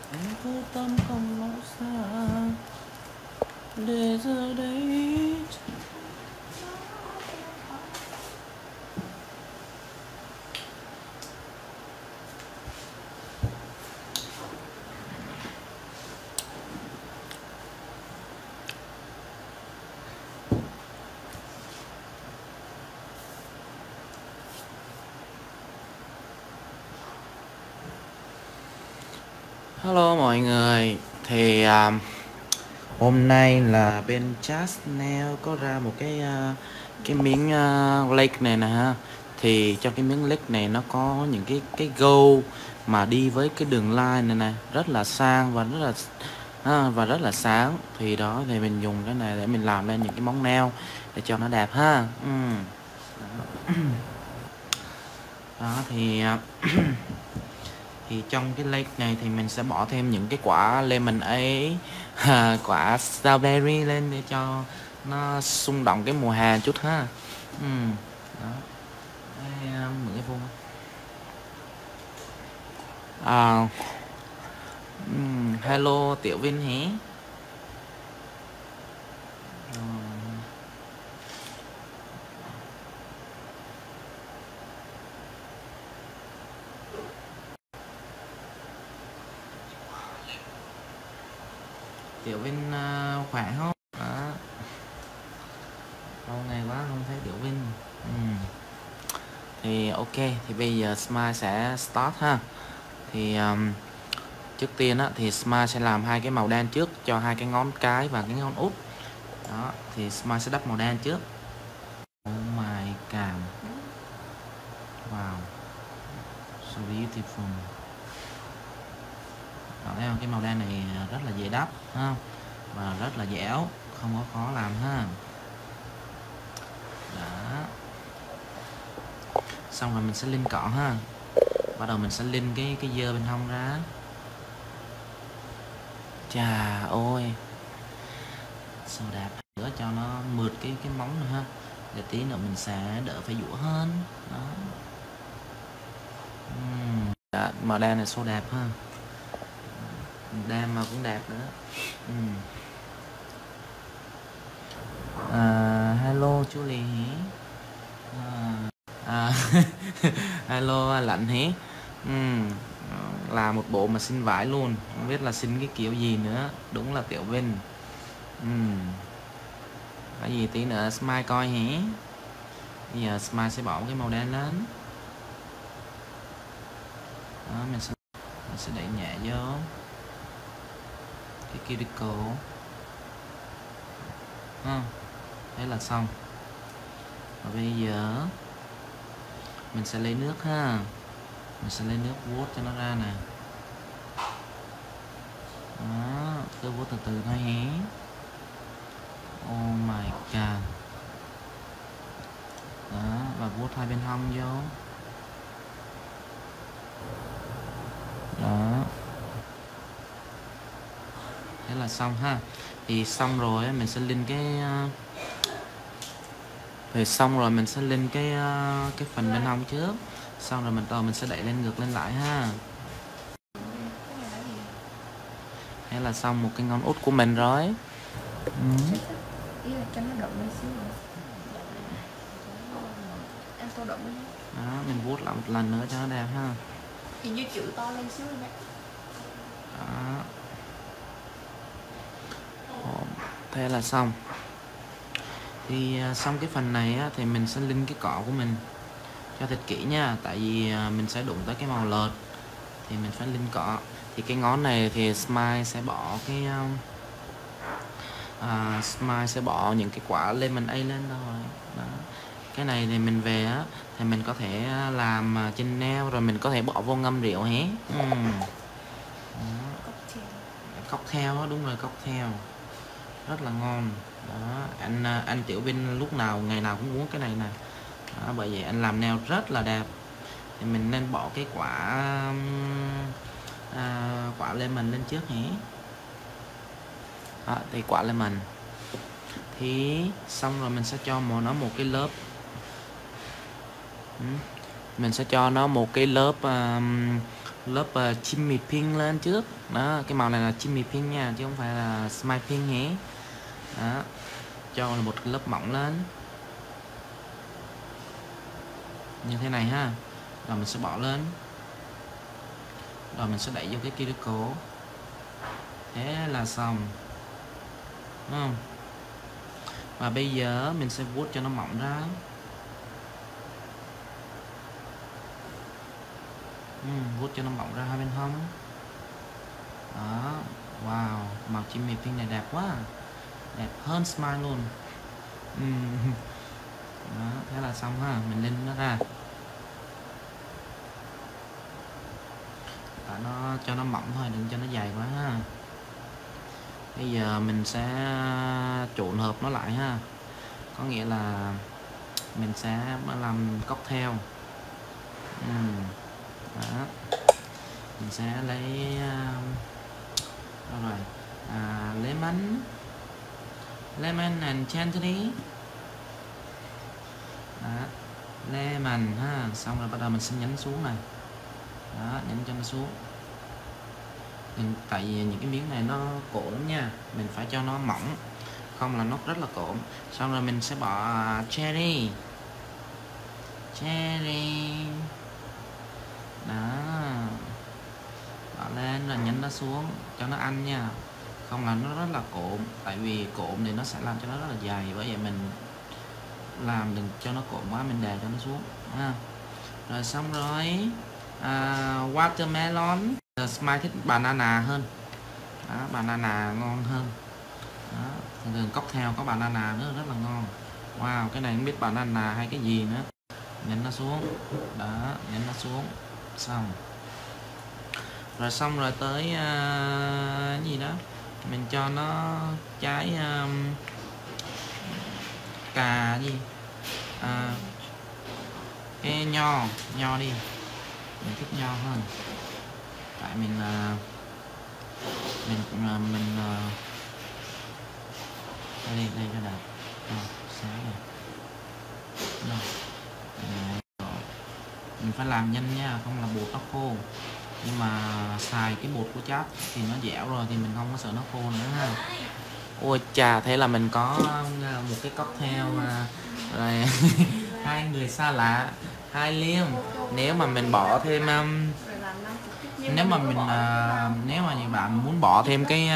Anh cứ tâm không nỗi xa để giờ đây. Hello mọi người, thì hôm nay là bên Chasnail có ra một cái miếng lake này nè ha. Thì trong cái miếng lake này nó có những cái gold mà đi với cái đường line này nè, rất là sang và rất là sáng. Thì đó thì mình dùng cái này để mình làm lên những cái móng nail để cho nó đẹp ha. Đó thì thì trong cái lake này thì mình sẽ bỏ thêm những cái quả lemon ấy, quả strawberry lên để cho nó xung động cái mùa hè chút ha. Đó. Đây, mượn cái vuông. Hello Tiểu Vinh hả? Tiểu Vinh khỏe không? Đó. Lâu ngày quá không thấy Tiểu Vinh. Thì ok, thì bây giờ Smile sẽ start ha. Thì trước tiên á, thì Smile sẽ làm hai cái màu đen trước cho hai cái ngón cái và cái ngón út. Đó, thì Smile sẽ đắp màu đen trước. Oh my god. Wow. So beautiful. Đó, thấy không? Cái màu đen này rất là dễ đắp ha. Và rất là dẻo, không có khó làm ha. Đó. Xong rồi mình sẽ linh cọ ha. Bắt đầu mình sẽ linh cái dơ bên hông ra. Chà ôi. Xô đạp nữa cho nó mượt cái móng nữa ha. Để tí nữa mình sẽ đỡ phải dũa hơn. Đó. Màu đen này xô đạp ha. Đam mà cũng đẹp nữa. Hello chú Lì hello Lạnh hí. Là một bộ mà xin vải luôn, không biết là xin cái kiểu gì nữa. Đúng là Tiểu Vinh. Cái gì tí nữa Smile coi hả. Bây giờ Smile sẽ bỏ cái màu đen lên. Đó, mình sẽ đẩy nhẹ vô cái cuticle. Thế là xong. Và bây giờ mình sẽ lấy nước ha. Mình sẽ lấy nước vuốt cho nó ra nè. Đó, cứ vuốt từ từ thôi hé. Oh my god. Đó, và vuốt hai bên hông vô. Đó. Thế là xong ha. Thì xong rồi mình sẽ lên cái phần bên hông trước. Xong rồi mình sẽ đẩy lên ngược lên lại ha. Thế là xong một cái ngón út của mình rồi. Ý là cho nó động lên xíu nữa. Em tô động lên. Đó, mình vuốt lại một lần nữa cho nó đẹp ha. Hình như chữ to lên xíu rồi. Đó. Thế là xong. Thì xong cái phần này á, thì mình sẽ linh cái cọ của mình cho thật kỹ nha. Tại vì mình sẽ đụng tới cái màu lợt thì mình phải linh cọ. Thì cái ngón này thì Smile sẽ bỏ Smile sẽ bỏ những cái quả lemon A lên rồi. Đó. Cái này thì mình về á thì mình có thể làm trên nail rồi mình có thể bỏ vô ngâm rượu hé. Cocktail đó, đúng rồi, cocktail rất là ngon. Đó, anh Tiểu Vinh lúc nào ngày nào cũng uống cái này nè. Đó, bởi vậy anh làm nail rất là đẹp. Thì mình nên bỏ cái quả lemon lên trước nhé. Đó, thì quả lemon thì xong rồi mình sẽ cho nó một cái lớp. Mình sẽ cho nó một cái lớp lớp chimmy pink lên trước. Đó, cái màu này là chimmy pink nha, chứ không phải là smile pink nhé. Đó, cho một lớp mỏng lên như thế này ha. Rồi mình sẽ bỏ lên, rồi mình sẽ đẩy vô cái cuticle. Thế là xong, đúng không? Và bây giờ mình sẽ vuốt cho nó mỏng ra. Vuốt cho nó mỏng ra hai bên hông. Đó, wow, màu chimmy pink này đẹp quá, đẹp hơn smile luôn. Đó, thế là xong ha. Mình lên nó ra, nó cho nó mỏng thôi, đừng cho nó dày quá ha. Bây giờ mình sẽ trộn hợp nó lại ha, có nghĩa là mình sẽ làm cocktail. Đó, mình sẽ lấy đâu rồi, lemon and tangerine. Đó, lemon ha, xong rồi bắt đầu mình sẽ nhấn xuống này. Đó, nhấn cho nó xuống. Tại vì những cái miếng này nó cổ lắm nha, mình phải cho nó mỏng, không là nó rất là cộm. Xong rồi mình sẽ bỏ cherry. Đó, bỏ lên rồi nhấn nó xuống cho nó ăn nha, không là nó rất là cộm. Tại vì cộm thì nó sẽ làm cho nó rất là dày, bởi vậy mình làm đừng cho nó cộm quá, mình đè cho nó xuống ha. Rồi xong rồi watermelon. Smile thích banana hơn. Đó, banana ngon hơn. Đó, thường cocktail có banana nữa rất là ngon. Wow, cái này không biết banana hay cái gì nữa. Nhấn nó xuống. Đó, nhấn nó xuống. Xong. Rồi xong rồi tới gì đó, mình cho nó trái cà gì, cái nho đi, mình thích nho hơn. Tại mình đây cho đẹp. Sáng này. Mình phải làm nhanh nha, không là bột nó khô. Nhưng mà xài cái bột của chát thì nó dẻo rồi thì mình không có sợ nó khô nữa ha. Ôi chà, thế là mình có một cái cocktail rồi. Hai người xa lạ, hai ly. Nếu mà mình bỏ thêm nếu mà nhiều bạn muốn bỏ thêm cái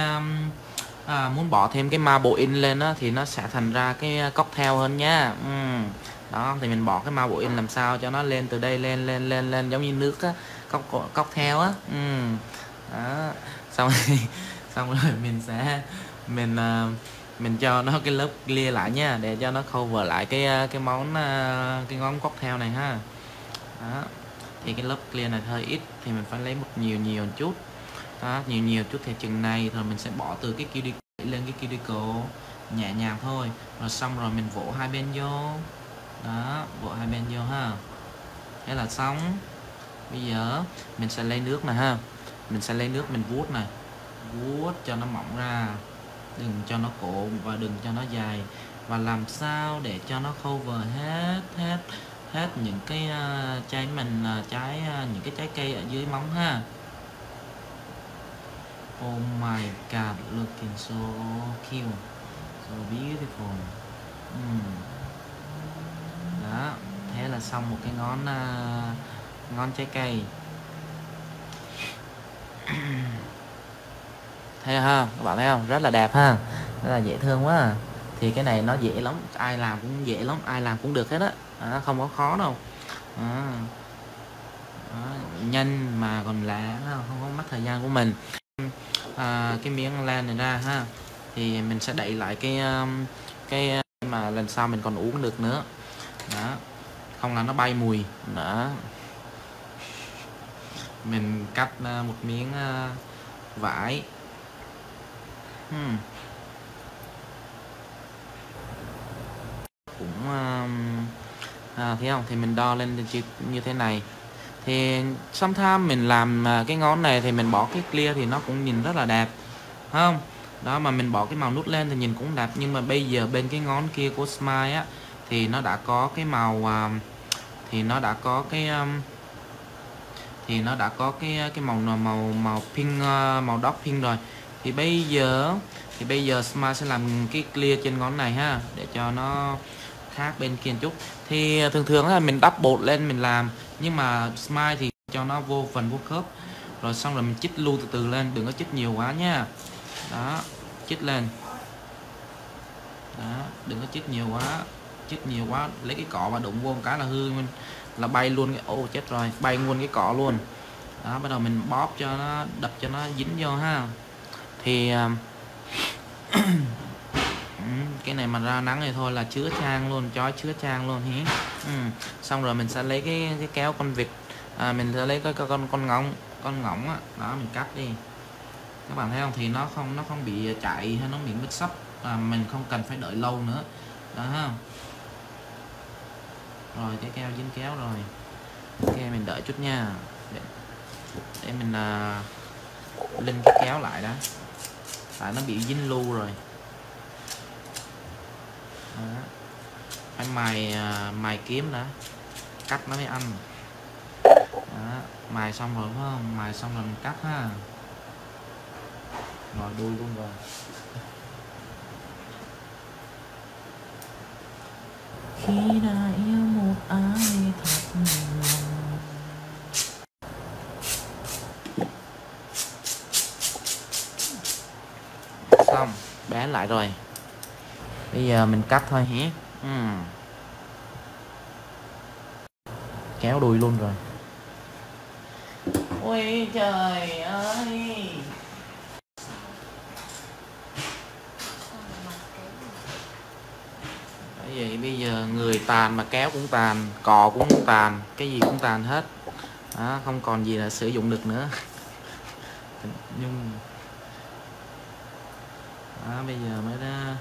marble in lên á, thì nó sẽ thành ra cái cocktail hơn nha. Đó, thì mình bỏ cái marble in làm sao cho nó lên từ đây lên giống như nước á, cocktail á. Đó, xong rồi mình cho nó cái lớp clear lại nha, để cho nó cover lại cái món cocktail này ha. Đó, thì cái lớp clear này hơi ít thì mình phải lấy một nhiều chút. Đó, nhiều chút thì chừng này, rồi mình sẽ bỏ từ cái cuticle lên cái cuticle nhẹ nhàng thôi. Rồi xong rồi mình vỗ hai bên vô. Đó, vỗ hai bên vô ha. Thế là xong. Bây giờ mình sẽ lấy nước này ha. Mình sẽ lấy nước mình vuốt này, vuốt cho nó mỏng ra, đừng cho nó cộm và đừng cho nó dài. Và làm sao để cho nó cover hết những cái những cái trái cây ở dưới móng ha. Oh my god, looking so cute, so beautiful. Đó, thế là xong một cái ngón trái cây. Thấy ha, các bạn thấy không? Rất là đẹp ha, rất là dễ thương quá à. Thì cái này nó dễ lắm, ai làm cũng dễ lắm, ai làm cũng được hết á, không có khó đâu. Nhanh mà còn lạ, không có mất thời gian của mình. Cái miếng len này ra ha, thì mình sẽ đậy lại cái mà lần sau mình còn uống được nữa. Đó, không là nó bay mùi nữa. Mình cắt một miếng vải. Cũng thấy không, thì mình đo lên như thế này. Thì sometimes mình làm cái ngón này thì mình bỏ cái clear thì nó cũng nhìn rất là đẹp, không? Đó, mà mình bỏ cái màu nút lên thì nhìn cũng đẹp. Nhưng mà bây giờ bên cái ngón kia của Smile á, thì nó đã có cái màu thì nó đã có cái màu pink, màu dark pink rồi. Thì bây giờ Smile sẽ làm cái clear trên ngón này ha, để cho nó khác bên kia một chút. Thì thường là mình đắp bột lên mình làm, nhưng mà Smile thì cho nó vô phần vô khớp, rồi xong rồi mình chích lưu từ từ lên, đừng có chích nhiều quá nha. Đó, chích lên. Đó, đừng có chích nhiều quá lấy cái cọ mà đụng vô một cái là hư mình, là bay luôn cái ô chết rồi, bay luôn cái cọ luôn. Đó, bắt đầu mình bóp cho nó, đập cho nó dính vô ha. Thì cái này mà ra nắng này thôi là chứa trang luôn, chói chứa trang luôn hí. Xong rồi mình sẽ lấy cái kéo con vịt, mình sẽ lấy cái con ngỗng á, đó mình cắt đi. Các bạn thấy không, thì nó không bị chạy hay nó bị mất sấp, mình không cần phải đợi lâu nữa đó ha. Rồi cái keo dính kéo rồi, ok mình đợi chút nha, để mình lên cái kéo lại đó, tại nó bị dính lưu rồi đó. Phải mài kiếm đã, cắt nó mới ăn đó. Mài xong rồi phải không, mài xong rồi mình cắt ha, rồi đuôi luôn rồi. Khi đã yêu một ai thật lòng. Xong, bé lại rồi. Bây giờ mình cắt thôi hả? Kéo đuôi luôn rồi. Ôi trời ơi. Bởi vậy bây giờ người tàn mà kéo cũng tàn, cò cũng tàn, cái gì cũng tàn hết. Đó, không còn gì là sử dụng được nữa. Nhưng đó, bây giờ mới ra.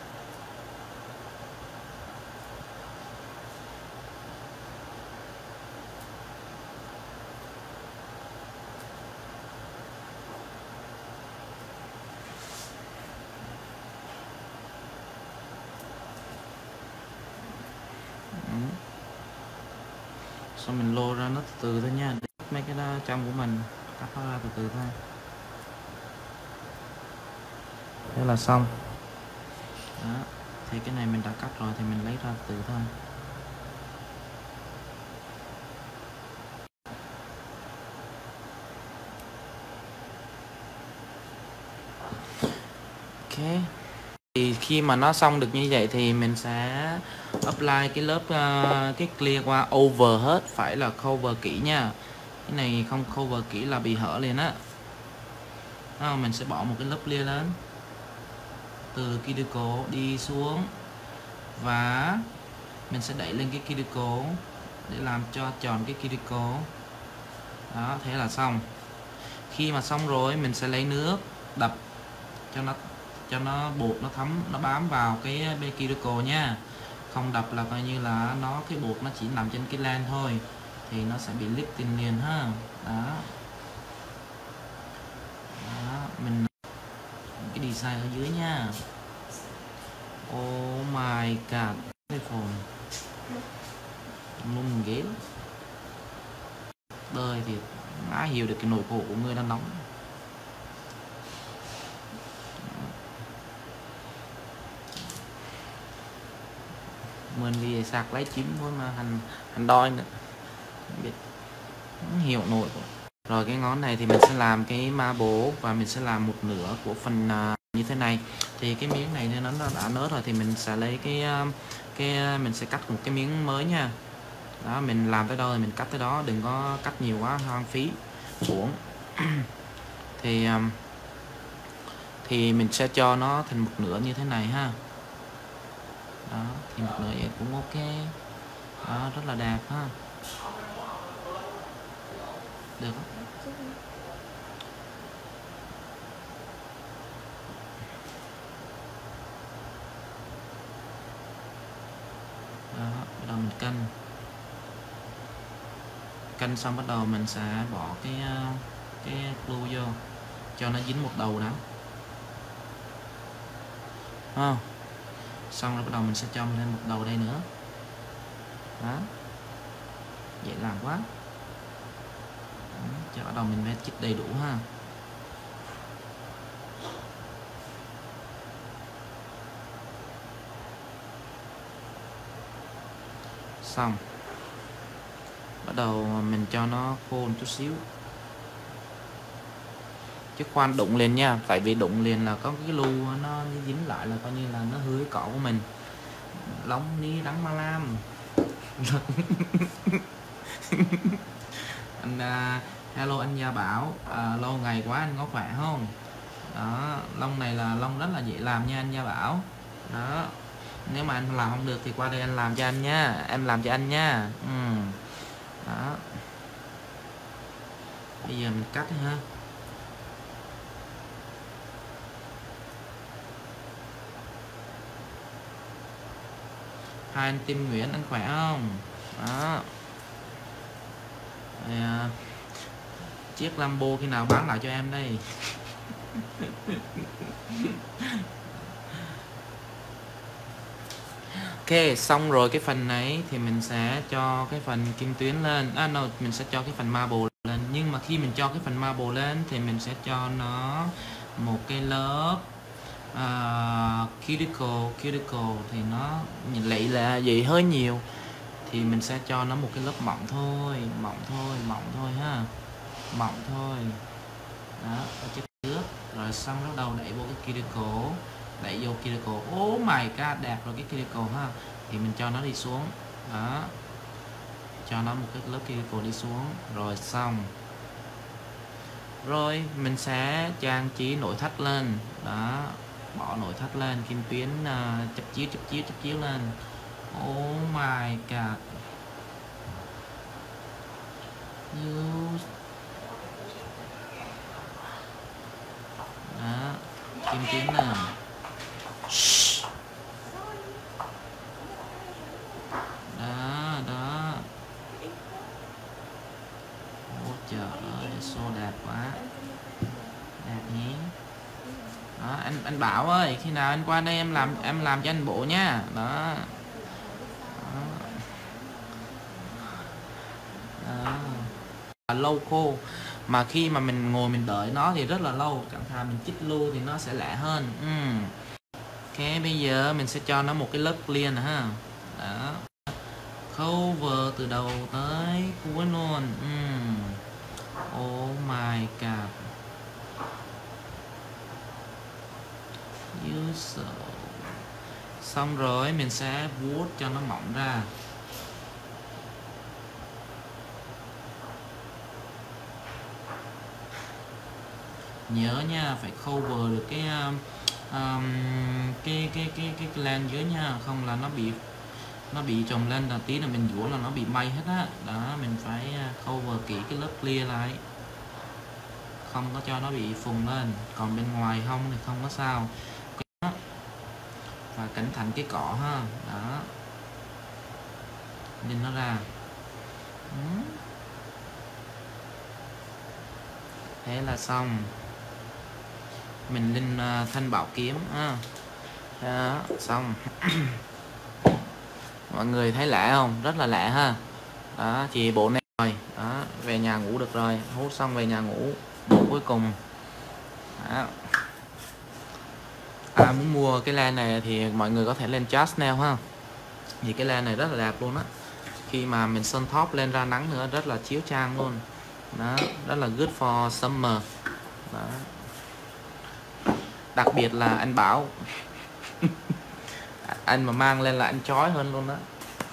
Xong mình lô ra nó từ từ thôi nha, để mấy cái đó trong của mình cắt nó ra từ từ thôi. Thế là xong đó. Thì cái này mình đã cắt rồi thì mình lấy ra từ từ thôi. Ok, thì khi mà nó xong được như vậy thì mình sẽ apply cái lớp cái clear qua over hết, phải là cover kỹ nha. Cái này không cover kỹ là bị hở liền á. Mình sẽ bỏ một cái lớp clear lên từ cuticle đi xuống, và mình sẽ đẩy lên cái cuticle để làm cho tròn cái cuticle đó. Thế là xong. Khi mà xong rồi mình sẽ lấy nước đập cho nó bột nó thấm, nó bám vào cái bên cuticle nha. Không đập là coi như là cái bột nó chỉ nằm trên cái len thôi, thì nó sẽ bị lifting liền ha. Đó, mình cái design ở dưới nha. Oh my god, cái phone luôn ghế đời thì má hiểu được cái nỗi khổ của người đang nóng. Mình đi sạc lấy chín thôi mà hành đôi nữa, không hiểu nổi. Rồi cái ngón này thì mình sẽ làm cái ma bố, và mình sẽ làm một nửa của phần như thế này. Thì cái miếng này nó đã nớt rồi thì mình sẽ lấy cái mình sẽ cắt một cái miếng mới nha. Đó, mình làm tới đâu thì mình cắt tới đó, đừng có cắt nhiều quá hoang phí uổng. thì mình sẽ cho nó thành một nửa như thế này ha. Đó, thì một nửa vậy cũng ok. Đó, rất là đẹp ha. Được không? Đó, bắt đầu mình canh xong bắt đầu mình sẽ bỏ cái glue vô cho nó dính một đầu đó. Xong rồi bắt đầu mình sẽ cho lên một đầu đây nữa. Đó, dễ làm quá. Cho bắt đầu mình vẽ chích đầy đủ ha. Xong. Bắt đầu mình cho nó khô một chút xíu. Chứ khoan đụng liền nha, tại vì đụng liền là có cái lu nó dính lại là coi như là nó hư cái cỏ của mình. Lóng ní đắng ma lam. Anh hello anh Gia Bảo, lâu ngày quá anh có khỏe không? Đó, lông này là lông rất là dễ làm nha anh Gia Bảo. Đó, nếu mà anh làm không được thì qua đây anh làm cho anh nha, em làm cho anh nha. Đó, bây giờ mình cắt đi ha. Hai anh Tim Nguyễn anh khỏe không? Đó. Chiếc Lambo khi nào bán lại cho em đây? Ok, xong rồi cái phần này thì mình sẽ cho cái phần kim tuyến lên. Mình sẽ cho cái phần marble lên. Nhưng mà khi mình cho cái phần marble lên thì mình sẽ cho nó một cái lớp cuticle thì nó nhìn lị là gì hơi nhiều. Thì mình sẽ cho nó một cái lớp mỏng thôi ha. Mỏng thôi. Đó, ở chất nước. Rồi xong bắt đầu đẩy vô cái cuticle. Đẩy vô cuticle. Oh my god, đẹp rồi cái cuticle ha. Thì mình cho nó đi xuống. Đó. Cho nó một cái lớp cuticle đi xuống. Rồi xong. Rồi mình sẽ trang trí nội thất lên. Đó. Bỏ nội thất lên, kim tuyến chập chiếu lên. Oh my god. Đó, kim tuyến nè. Đó. Ôi trời ơi, so đẹp quá. Đẹp nhé. Đó, anh Bảo ơi, khi nào anh qua đây em làm cho anh bộ nha. Đó. Lâu khô mà khi mà mình ngồi mình đợi nó thì rất là lâu, chẳng thà mình chích lưu thì nó sẽ lẹ hơn. Ok, bây giờ mình sẽ cho nó một cái lớp clear nè ha. Đó, cover từ đầu tới cuối luôn. Oh my god, xong rồi mình sẽ vuốt cho nó mỏng ra. Nhớ nha, phải cover được cái lan dưới nha, không là nó bị trồng lên là tí là mình vuốt là nó bị bay hết á. Đó, mình phải cover kỹ cái lớp clear lại, không có cho nó bị phùng lên. Còn bên ngoài hông thì không có sao. Đó. Và cẩn thận cái cọ ha. Đó, nhìn nó ra. Thế là xong. Mình lên thanh bảo kiếm ha. Đó, xong. Mọi người thấy lạ không? Rất là lạ ha. Đó, chị bộ này rồi. Đó, về nhà ngủ được rồi. Hút xong về nhà ngủ. Bộ cuối cùng. Đó. Muốn mua cái len này thì mọi người có thể lên Just Nail ha. Vì cái len này rất là đẹp luôn á. Khi mà mình sơn top lên ra nắng nữa rất là chiếu trang luôn. Đó, rất là good for summer. Đó. Đặc biệt là anh Bảo. Anh mà mang lên là anh chói hơn luôn đó.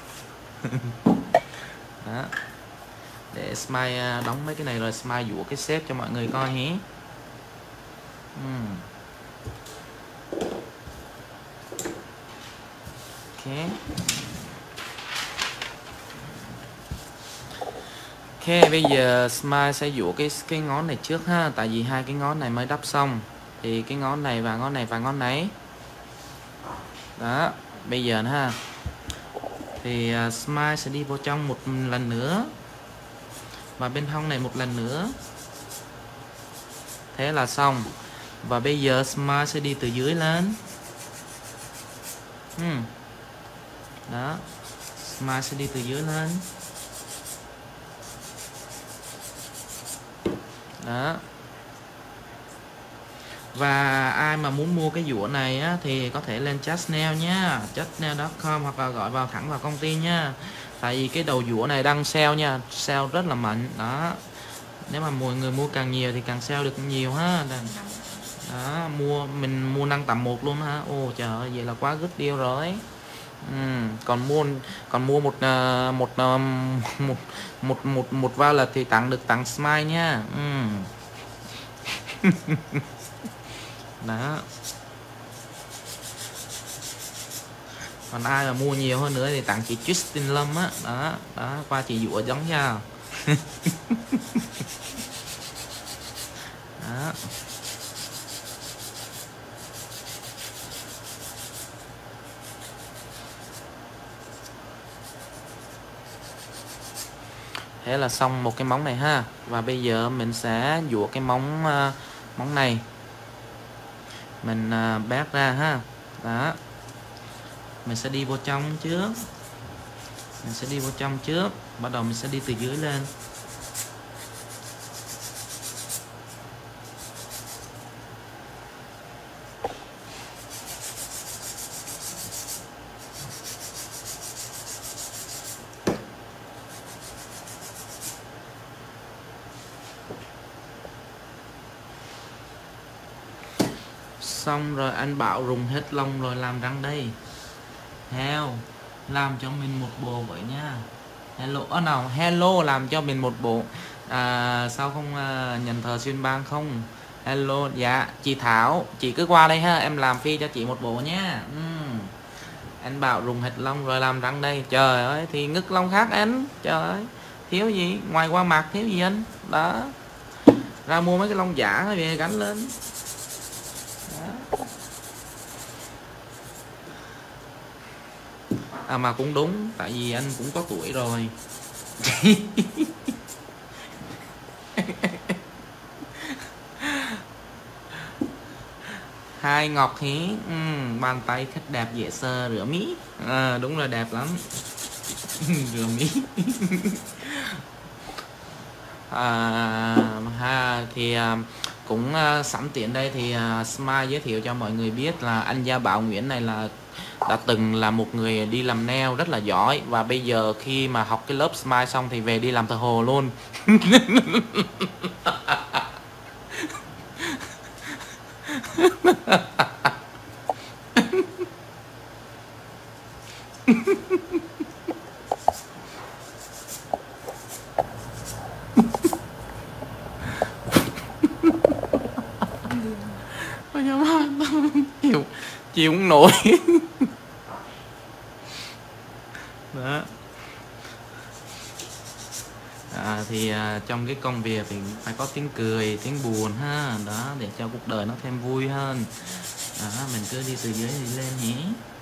Đó. Để Smile đóng mấy cái này rồi Smile dụ cái xếp cho mọi người coi hé. Ok. Ok, bây giờ Smile sẽ dụ cái ngón này trước ha, tại vì hai cái ngón này mới đắp xong. Thì cái ngón này và ngón này và ngón này. Đó, bây giờ ha. Thì Smile sẽ đi vô trong một lần nữa. Và bên hông này một lần nữa. Thế là xong. Và bây giờ Smile sẽ đi từ dưới lên. Đó. Smile sẽ đi từ dưới lên. Đó. Và ai mà muốn mua cái dũa này á, thì có thể lên Justnail nhá, justnail.com, hoặc là gọi vào thẳng vào công ty nha. Tại vì cái đầu dũa này đang sale nha, sale rất là mạnh. Đó. Nếu mà mọi người mua càng nhiều thì càng sale được nhiều ha. Đó, mình mua năng tầm 1 luôn ha. Ồ trời ơi, vậy là quá good deal rồi. Còn mua một wallet thì tặng smile nha. Đó. Còn ai mà mua nhiều hơn nữa thì tặng chị Justin Lâm á. Đó, đó, qua chị dũa giống nha. Đó. Thế là xong một cái móng này ha. Và bây giờ mình sẽ dũa cái móng này. Mình bét ra ha. Đó. Mình sẽ đi vô trong trước. Bắt đầu mình sẽ đi từ dưới lên. Xong rồi anh Bảo rùng hết lông rồi làm răng đây. Heo, làm cho mình một bộ vậy nha. Hello làm cho mình một bộ. Sao không nhận thờ xuyên bang không? Hello, dạ chị Thảo, chị cứ qua đây ha, em làm phi cho chị một bộ nha. Anh Bảo rùng hết lông rồi làm răng đây. Trời ơi, thì ngực lông khác anh. Trời ơi, thiếu gì? Ngoài qua mặt thiếu gì anh? Đó. Ra mua mấy cái lông giả về gắn lên. Mà cũng đúng, tại vì anh cũng có tuổi rồi. Hai ngọc hí, bàn tay thích đẹp dễ sơ rửa mí. Đúng là đẹp lắm. Rửa mí. Thì cũng sẵn tiện đây thì Smile giới thiệu cho mọi người biết là anh Gia Bảo Nguyễn này là đã từng là một người đi làm nail rất là giỏi, và bây giờ khi mà học cái lớp Smile xong thì về đi làm thợ hồ luôn. chịu không nổi. Đó. Thì trong cái công việc thì phải có tiếng cười, tiếng buồn ha. Đó, để cho cuộc đời nó thêm vui hơn. Đó, mình cứ đi từ dưới đi lên nhé.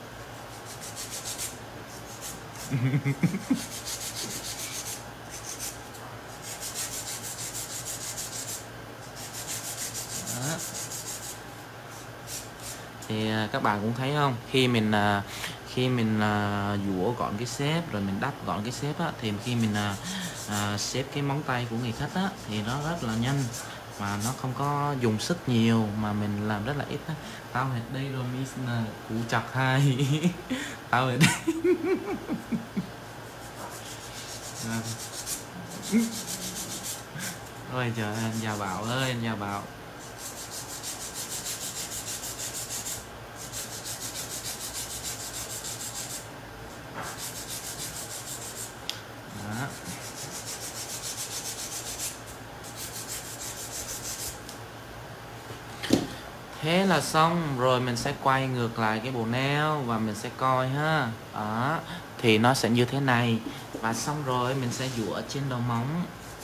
Đó. Thì các bạn cũng thấy không, khi mình dũa gọn cái xếp rồi mình đắp gọn cái xếp á, thì khi mình xếp cái móng tay của người khách á, thì nó rất là nhanh mà nó không có dùng sức nhiều, mà mình làm rất là ít á. Tao hết đây rồi miss là cú chặt hai. Tao hết đây. Ôi trời ơi, anh Gia Bảo ơi, anh Gia Bảo. Đó. Thế là xong rồi, mình sẽ quay ngược lại cái bộ nail và mình sẽ coi ha. Đó, thì nó sẽ như thế này. Và xong rồi mình sẽ dũa trên đầu móng.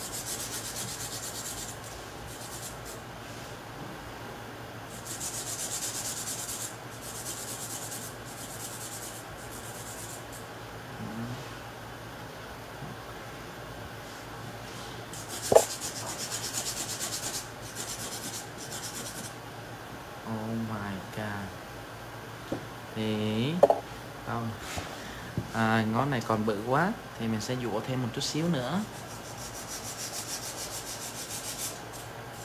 Oh my god. Thì ngón này còn bự quá thì mình sẽ dũa thêm một chút xíu nữa.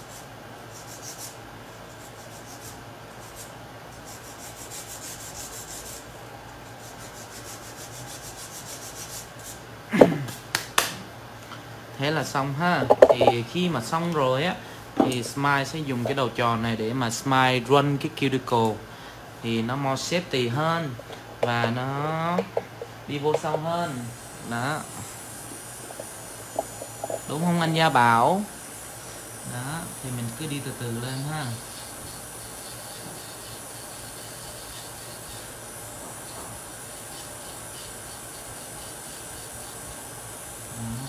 thế là xong ha. Thì khi mà xong rồi á thì Smile sẽ dùng cái đầu tròn này để mà Smile run cái cuticle thì nó more safety hơn và nó đi vô sâu hơn đó, đúng không anh Gia Bảo? Đó thì mình cứ đi từ từ lên ha. Đó.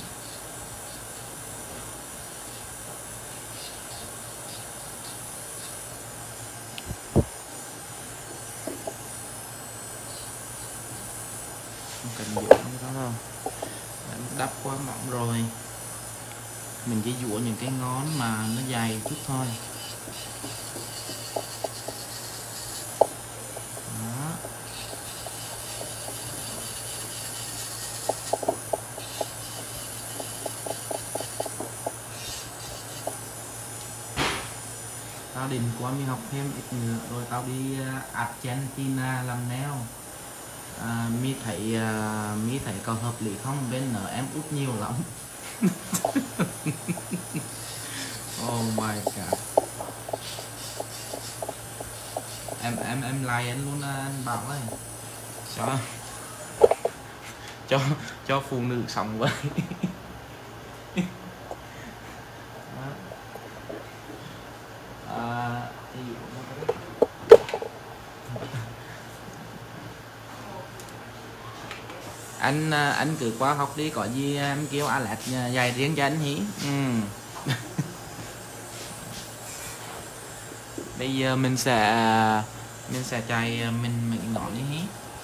Không cần dũa cái đó đâu, đánh đắp quá mỏng rồi, mình chỉ dũa những cái ngón mà nó dài chút thôi. Đó. Tao định qua mi học thêm ít nữa rồi tao đi Argentina làm nail. Mi thấy còn hợp lý không? Bên nợ em út nhiều lắm. Oh my god. Em like anh luôn anh Bảo ơi. Cho cho phụ nữ sống với. Thì anh cứ qua học đi, có gì em kêu Alex dạy riêng cho anh hí. Bây giờ mình sẽ chạy mình nói đi hí.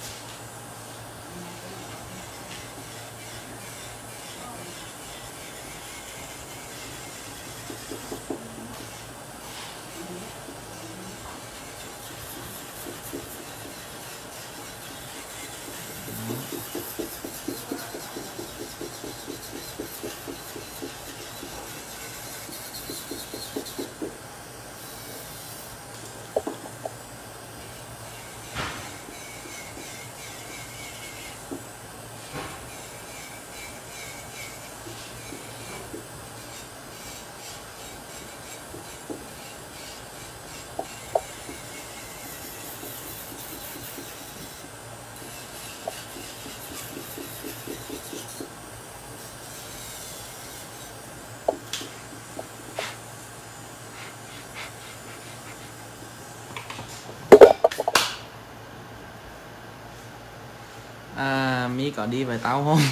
Mi có đi với tao không?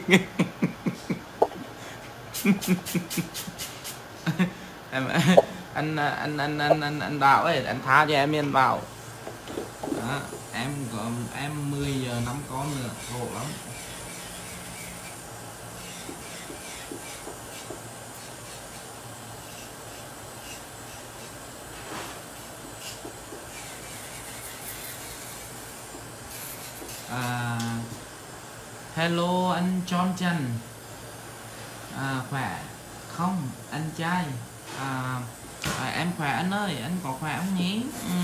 Em anh Bảo ơi, anh tha cho em Yên Bảo. Đó, em có 10 giờ 5 con nữa, khổ lắm. Hello anh John Trần. Khỏe không anh trai? Em khỏe anh ơi, anh có khỏe không nhỉ?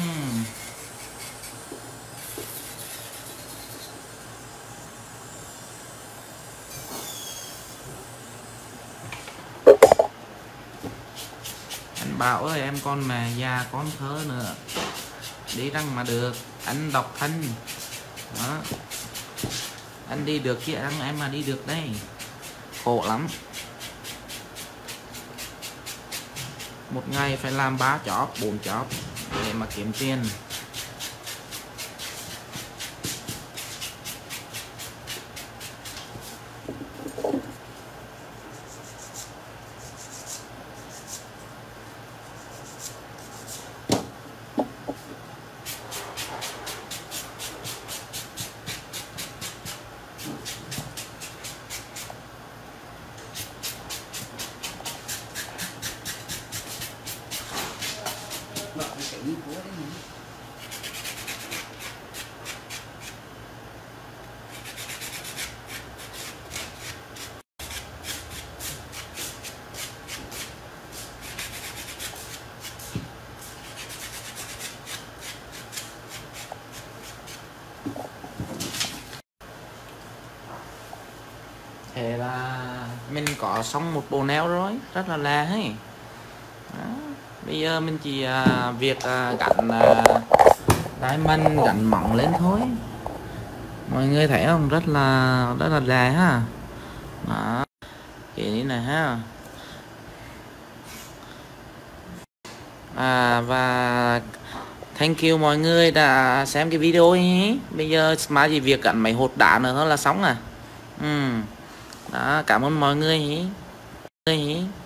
Anh Bảo ơi, em con mà già con thơ nữa, đi răng mà được, anh độc thân đó. Anh đi được chứ anh em mà đi được đây, khổ lắm. Một ngày phải làm 3 job 4 job để mà kiếm tiền. Thế là mình có xong một bộ neo rồi, rất là lạ ấy. Đó. Bây giờ mình chỉ việc gắn diamond, gắn mỏng lên thôi. Mọi người thấy không, rất là lạ ha. Đó, cái này nè ha. Và thank you mọi người đã xem cái video ấy. Bây giờ mà chỉ việc gắn mấy hột đá nữa thôi là xong à. Đó, cảm ơn mọi người ý.